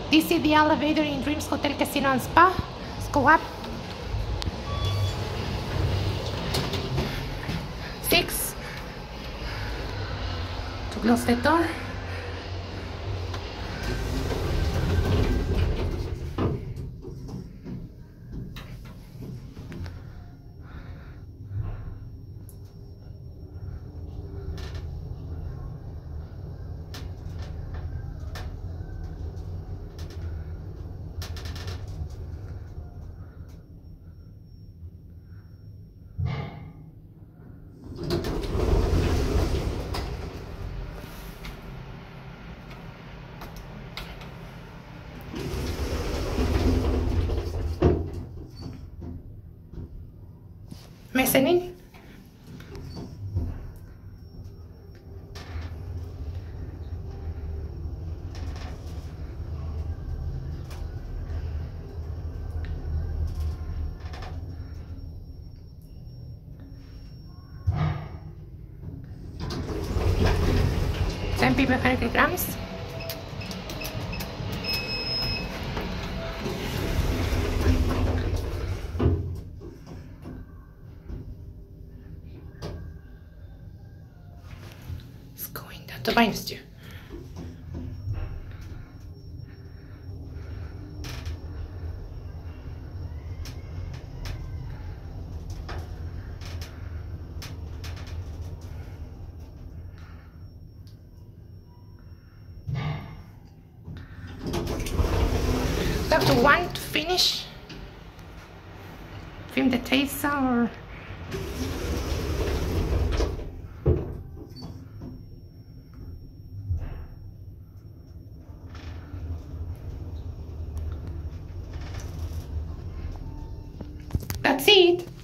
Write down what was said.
This is the elevator in Dreams Hotel Casino and Spa. Let's go up. 6. To close the door. Mezzanine. Ten people, 100 grams. To bind stew. Up to 1 to finish. Film the taste or that's it.